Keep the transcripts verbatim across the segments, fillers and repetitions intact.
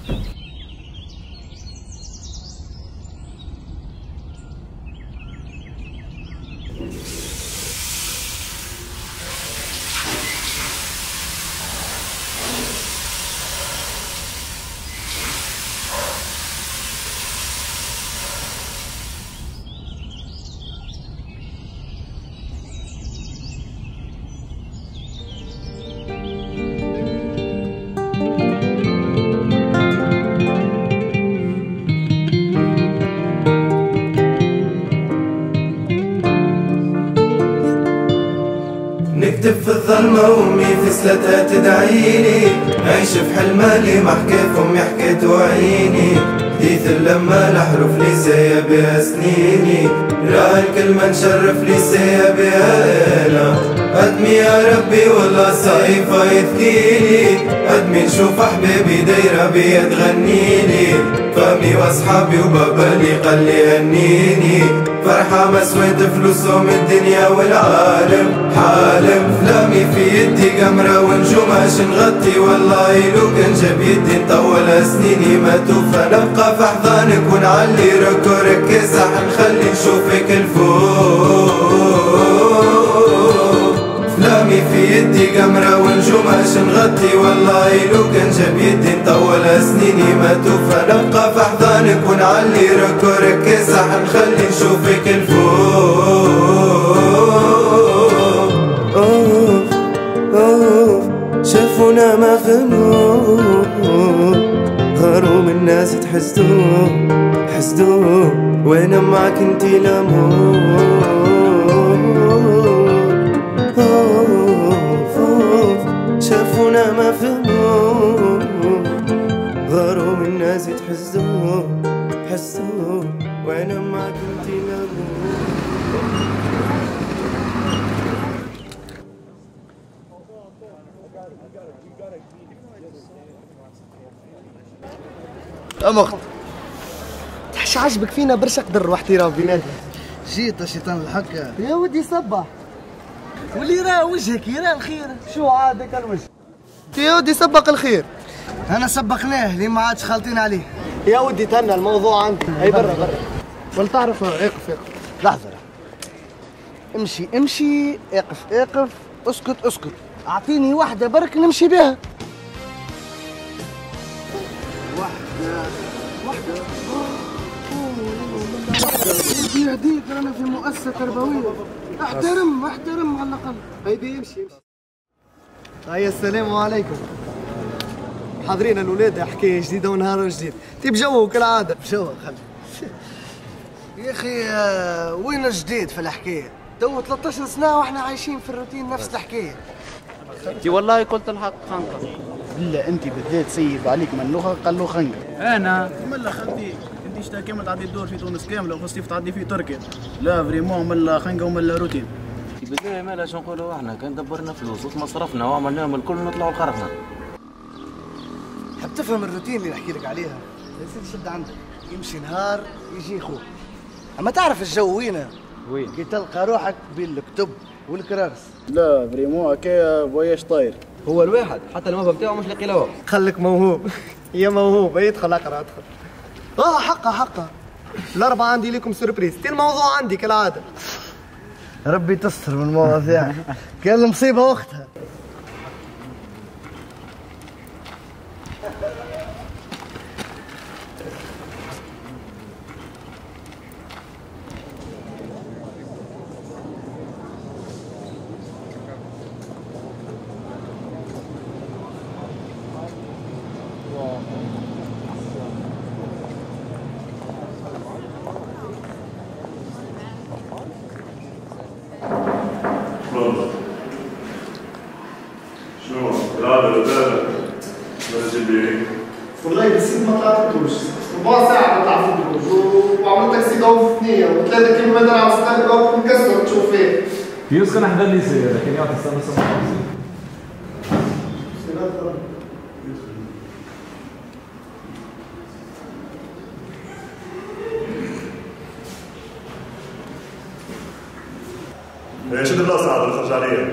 نكتب في الظلمة وامي في سلتها تدعيلي، عيش في حلم اللي ما حكيت امي حكيت وعيني، حديث لما الحروف لي سايا بها سنيني، راه الكلمة نشرف لي سايا بها انا، ادمي يا ربي والله صايفة يثقيلي، ادمي نشوف احبابي دايرة بيا تغنيلي، فامي واصحابي وبابا اللي قال لي هنيني، فرحة ما سويت فلوسهم الدنيا والعالم، حالم فلامي في يدي قمرة ونجوماش نغطي، والله لو كان جاب يدي نطول سنيني ما توفى، نبقى في حضانك ونعلي ركورك كسح نخلي نشوفك الفوق، فلامي في يدي قمرة ونجوماش نغطي، والله لو كان جاب يدي نطول سنيني ما توفى، نبقى في حضانك ونعلي ركورك كسح نخلي نشوفك الفوق. أوف أوف شافونا ما فهموا، غاروا من الناس تحسدوا حسدوا، وانا معاك انتي لامور. أوف أوف شافونا ما فهموا، غاروا من الناس تحسدوا حسدوا، وانا معاك انتي لامور. أمخت تحش عجبك فينا برشا قدر واحترام بيناتنا. جيت الشيطان الحكا يا ودي صبح واللي راه وجهك يرى الخير. شو عادك الوجه يا ودي سبق الخير. انا سبقناه لي ما عادش خالطين عليه. يا ودي تهنى الموضوع عندك. هي برا برا ولا تعرف. اقف اقف لحظة امشي امشي اقف اقف اسكت اسكت. اعطيني واحدة برك نمشي بها. واحدة واحدة ودي يهديك رانا في مؤسسة تربوية. احترم احترم على الأقل. هيدي يمشي يمشي. هيا السلام عليكم. حاضرين الولاد حكاية جديدة ونهار جديد. طيب جو كالعادة. جو خلي يا أخي. آه وين الجديد في الحكاية؟ تو ثلاثة عشر سنة واحنا عايشين في الروتين نفس الحكاية. انت والله قلت الحق خنقة. لا انت بالذات سيب عليك من لغة قال له خنقة. انا ملا خالتي انت شتا كامل تعدي الدور في تونس كامله وفي الصيف تعدي في تركيا. لا فريمون ملا خنقة وملا روتين. بالله مالا شو نقولوا احنا كان دبرنا فلوس ومصرفنا وعملناهم الكل نطلعوا لخرجنا. حاب تفهم الروتين اللي نحكي لك عليها؟ يا سيدي شد عندك. يمشي نهار يجي خوك. اما تعرف الجو وينه؟ وين؟ كي تلقى روحك بين الكتب والكرارس. لا فريمون هكايا فواياج طاير. هو الواحد حتى الموهبة بتاعه مش لاقي له. خليك موهوب. يا موهوب يدخل اقرا ادخل. اه حقا حقا. الأربعة عندي لكم سوربريز. تي الموضوع عندي كالعادة. ربي تستر من المواضيع. كان المصيبة وقتها. شنو؟ لا لا لا لا والله نسيت ما طلعتلوش. ربع ساعة ما طلعتلوش وعملت تاكسي ضوء في ثنية وثلاثة كيلومتر على السطح ونكسر تشوف فيه. يوسف كان حدا اللي يصير لكن يعطي السنة سنة خمسين. شد البلاصة عاد خرج عليا.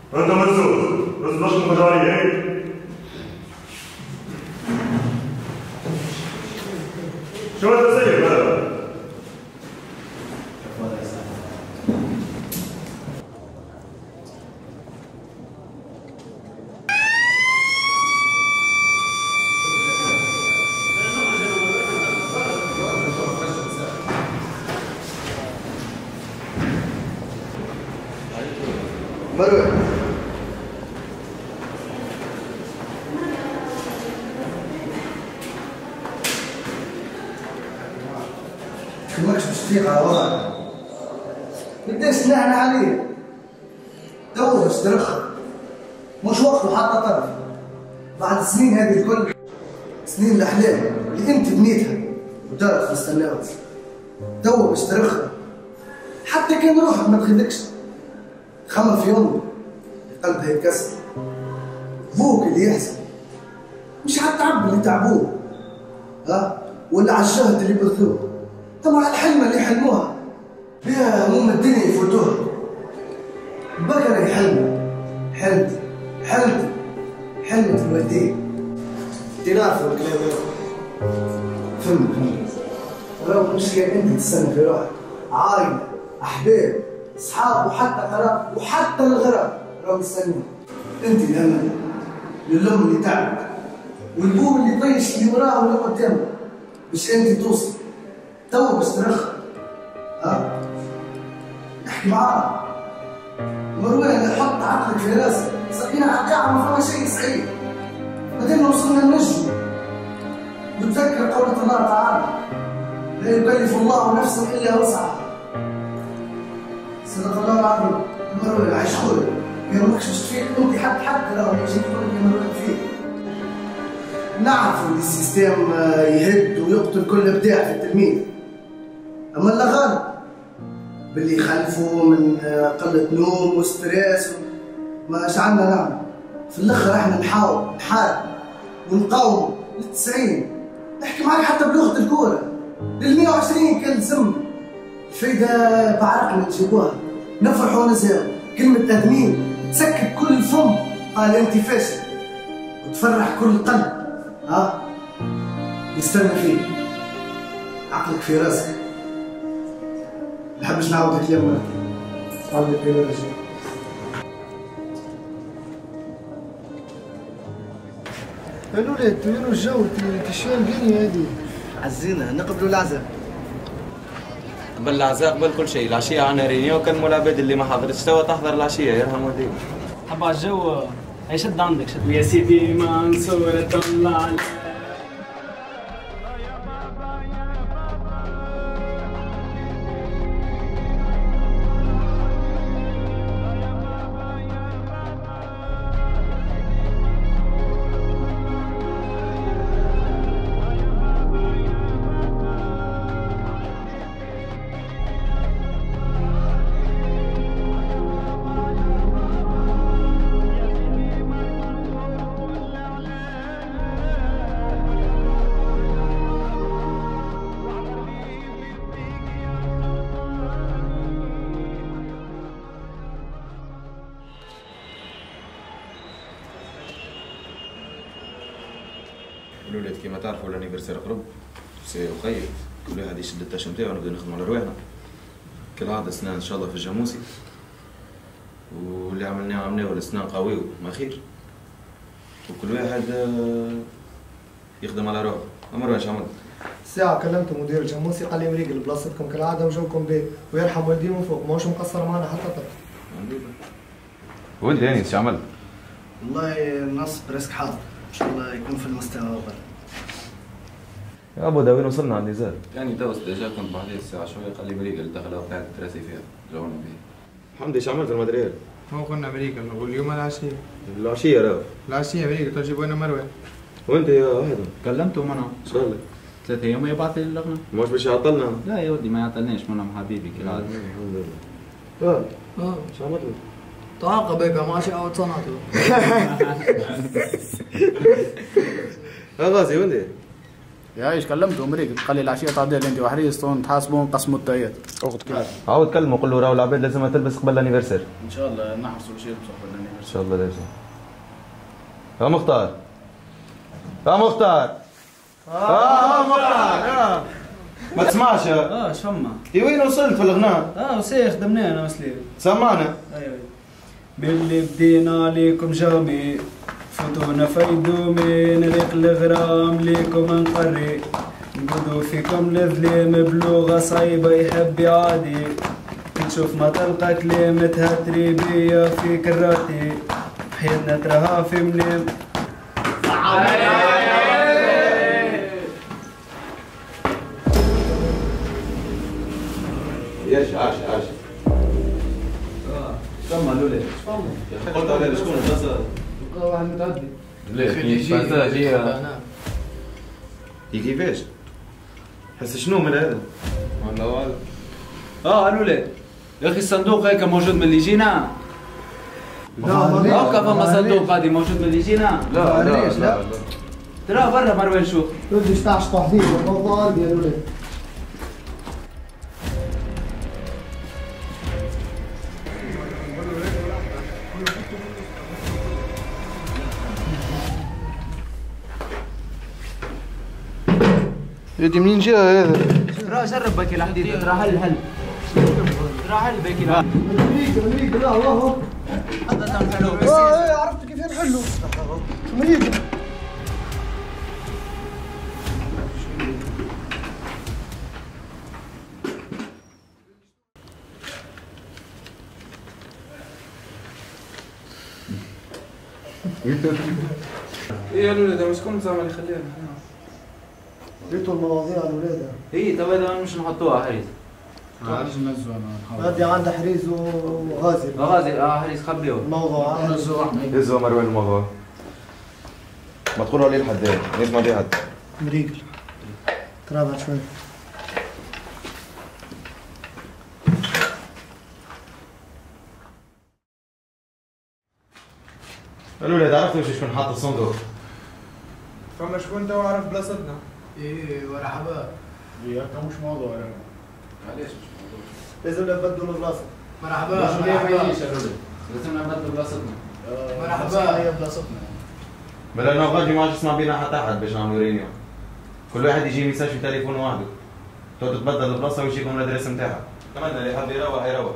انت منزوز بس باش الخجاليه هيك شو هذا سيء هذا؟ مروه ماكش باش تفيق على وضعك قداش نحن عليه تو باش ترخى مش وقته حتى طرف بعد السنين هذه الكل سنين الاحلام اللي انت بنيتها ودارت في السنوات تو باش ترخى حتى كان روحك ما تخليكش خمر في يوم قلبها يتكسر بوك اللي يحزن مش على التعب اللي تعبوه ها ولا على الجهد اللي بذلوه طبعا على الحلمه اللي حلموها بها هموم الدنيا يفوتوها البكره يحلموا حلمتي حلمتي حلمة الوالدين انت نعرفوا الكلام هذا فهمت فهمت ولو مش كان انت تستنى في روحك عائله احباب اصحاب وحتى قراب وحتى الغراب راهو مستنيين انت الامل للام اللي تعبت والبوم اللي طيش اللي وراه واللي قدامه مش انت توصل تو باش ترخى ها احكي معاه مروان حط عقلك في راسك صدقينا على القاعه ما فما شيء صعيب بعدين وصلنا النجم وتذكر قولة الله تعالى لا يكلف الله نفسا الا وسعها صدق الله العظيم مروان عايش خويا يا ماكش باش تفيق انت حتى حتى لو يجيك تقول لي مروان فيك نعرفوا ان السيستم يهد ويقتل كل ابداع في التلميذ اما لا غالب باللي يخلفوا من قله نوم وستريس ما شعلنا نعمل في الاخر احنا نحاول نحارب ونقاوم للتسعين نحكي معاك حتى بلغه الكوره لل مية وعشرين كان سم الفايده بعرقنا نجيبوها نفرحوا ونزهقوا كلمه ادمين تسكت كل فم قال انت فاشل وتفرح كل قلب ها يستنى فيك عقلك في راسك ما نحبش نعاود الكلام مرة صلي في رجلك يا الولاد تغيروا الجو تشوي الدنيا هذه عزينا نقبلوا العزاء قبل العزاء قبل كل شيء العشيه عنا رينيو كان العباد اللي ما حضرتش توا تحضر العشيه يرحم والديك حب على الجو هي شد عندك شد يا سيدي منصورة الله عليك الولاد كيما تعرفوا الانيفرسير قرب سي وخير كل واحد يشد التاش نتاعو ونبدا نخدموا على رواحنا كالعادة سنان ان شاء الله في الجاموسي واللي عملناه عملناه السنان قوي ما خير وكل واحد يخدم على روحه. مروان ايش عملت؟ ساعة كلمت مدير الجاموسي قال لي مريقل بلاصتكم كالعادة وجوكم بيه ويرحم والدي من فوق ماهوش مقصر معنا حتى طرف. الحمد لله. وانت يعني ايش عملت؟ والله النص بريسك حاضر ان شاء الله يكون في المستوى اول. يا ابو دا وين وصلنا على النزال؟ يعني تو ديجا كنت بعد الساعة شوية قال لي مريقل دخل وقعت تراسي فيها جونا بيه. حمدي ايش عملت في المدريال؟ ما كنا امريكا واليوم العشيه العشيه راهو العشيه امريكا تجيبوا لنا مروان وانت يا واحد كلمته منى ايش قال لك؟ ثلاث ايام يبعث لي اللغنه مش باش يعطلنا؟ لا يا ودي ما يعطلناش منى حبيبي كالعاده. الحمد لله. اه اه ايش عملت له؟ تعاقب هيك ماشي او صنعته. ها غازي وين يا ايش كلمته امريكا قال لي العشيه تعدي انت وحريص تحاسبون قسموا التايات. اخذ كده عاود كلمه قول له راهو العباد لازمها تلبس قبل الانيفرسير. ان شاء الله نحرصوا باش يلبسوا قبل الانيفرسير. ان شاء الله لازم. يا مختار يا مختار اه مختار ما تسمعش؟ اه شفما؟ اي وين وصلت في الغناء؟ اه وسير خدمنا انا مسليم. سمعنا. ايوه باللي بدينا عليكم جامي فوتونا فيدومي نريق الغرام ليكم نقري نقودو فيكم الظليم بلغة صعيبة يحب يعادي نشوف ما تلقى كلمتها تريبية في كراتي حياتنا تراها في منيم. ياش عاش عاش. فما لولي يا اخي قلت عليه شكون البلاصه؟ واحد متعدي. لا خليجي يجي كيفاش؟ حس شنو من هذا؟ والله والله اه الولاد يا اخي الصندوق هيك موجود من اللي جينا؟ لا هكا فما صندوق غادي موجود من اللي جينا؟ لا لا لا ترى برا مروان شوف. بدي ستة عشر تحضير الموضوع عندي يا ولد. يدي منين جا هذا؟ ترى جرب باكي الحديد ترى هل هل ترى هل باكي الحديد. امريكا امريكا لا والله حتى تنحلو. اه ايه عرفت كيف نحلو. امريكا ايه يا الولاد مش كون زعما اللي يخليها ريتوا المواضيع الولاد. اي تو هذا مش نحطوها حريز. علاش ننزلوا انا غادي عندها حريز وغازي. غازي اه حريز خبيوه. الموضوع ننزلوا احنا. هزوا مروان الموضوع. ما تقولوا عليه لحد نسمع به حد. امريكا ترى بعد شوي. الولاد عرفتوا ايش شكون حاط الصندوق؟ فما شكون تو عارف بلاصتنا. ايه مرحبا. يا مش موضوع يا علاش مش موضوع؟ لازم نبدلوا البلاصه. مرحبا ما مرحبا. يجيش يا ولد لازم نبدلوا بلاصتنا. مرحبا. هي بلاصتنا. بلا انا غادي ما عادش يسمع بينا حتى احد باش نعملوا رينيون. كل واحد يجي ميساج في تليفون وحده. تو تتبدل البلاصه ويجيكم الادريس نتاعها. كمان اللي حاب يروح يروح.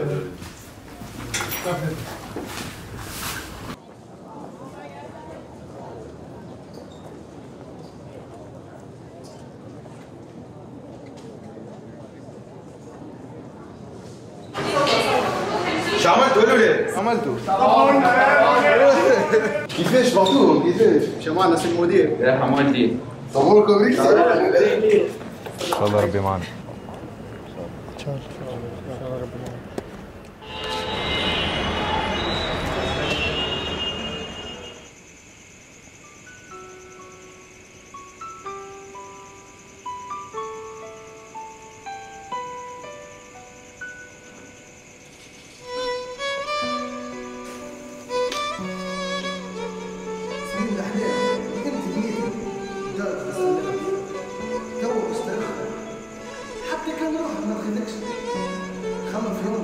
شو عملتوا الولاد؟ عملتوا كيفاش بعطوهم كيفاش؟ شو معنا سي المدير. يا حمودي صوركم ريكسي. ان شاء الله ربي معنا. حتى كان روح ما تخليكش خمس يوم